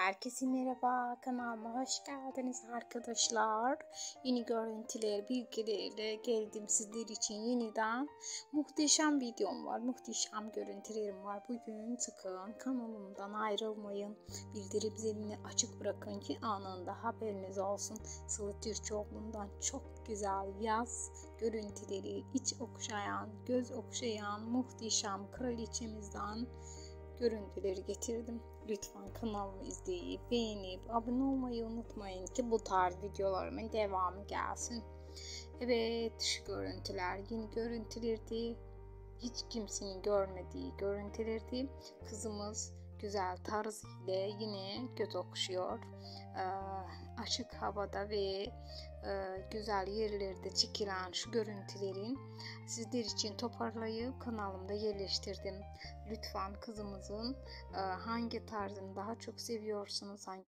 Herkese merhaba, kanalıma hoş geldiniz arkadaşlar. Yeni görüntüler, bilgilerle geldim sizler için yeniden. Muhteşem videom var, muhteşem görüntülerim var. Bugün çıkın, kanalımdan ayrılmayın. Bildirim zilini açık bırakın ki anında haberiniz olsun. Sıla Türkoğlu'ndan çok güzel yaz görüntüleri, iç okşayan, göz okşayan muhteşem kraliçemizden görüntüleri getirdim. Lütfen kanalımı izleyip beğenip abone olmayı unutmayın ki bu tarz videolarımın devamı gelsin. Evet, şu görüntüler yeni görüntülerdi. Hiç kimsenin görmediği görüntülerdi. Kızımız güzel tarz ile yine göz okşuyor. Açık havada ve güzel yerlerde çekilen şu görüntülerin sizler için toparlayıp kanalımda yerleştirdim. Lütfen kızımızın hangi tarzını daha çok seviyorsunuz, hangi